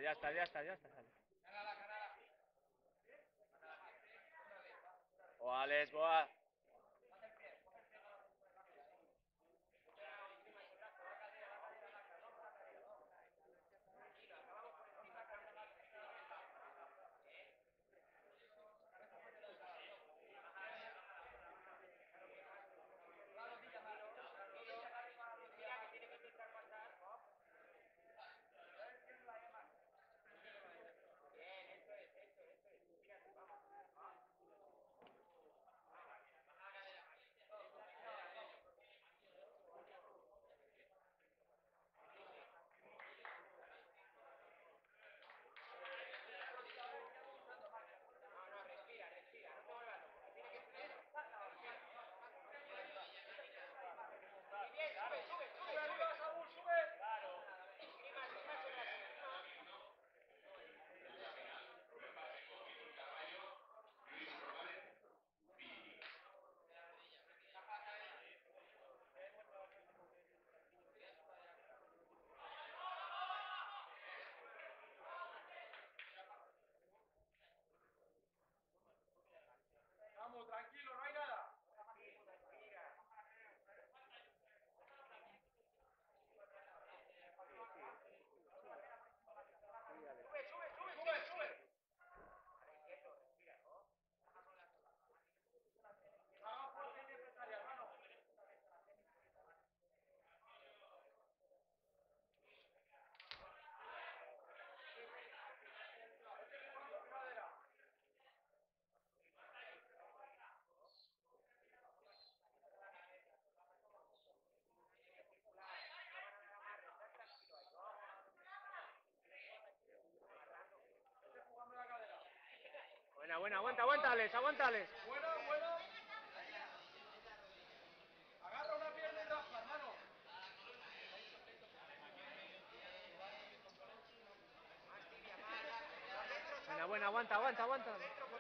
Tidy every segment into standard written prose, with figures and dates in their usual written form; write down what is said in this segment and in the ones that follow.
ya está, ya está, ya está. Sale. O Alex, boa. Vamos, tranquilo, no hay nada. Sube. Haga fuerza innecesaria, hermano. Buena, buena, aguanta, aguanta, Alex, aguanta, Alex. Buena. Agarra una pierna y raspa, hermano. Buena, buena, aguanta, aguanta, aguanta.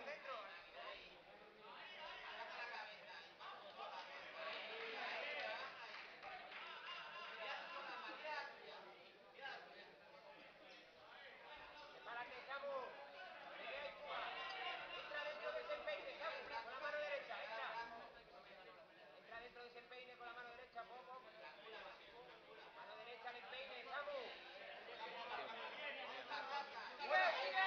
Entra dentro de ese peine, Samu, con la mano derecha, entra dentro de ese peine con la mano derecha, poco. Mano derecha en el peine, Samu. ¡Sigue!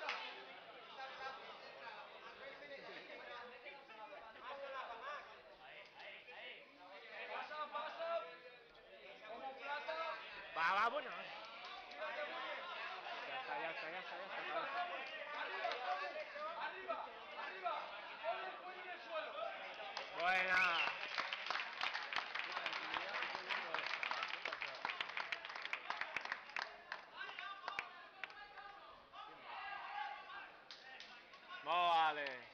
Pasa. Como plata. Va, bueno. Tírate muy bien. Ya está. Arriba, Samu. Arriba. Pon el cuello en el suelo. Buena. Vale.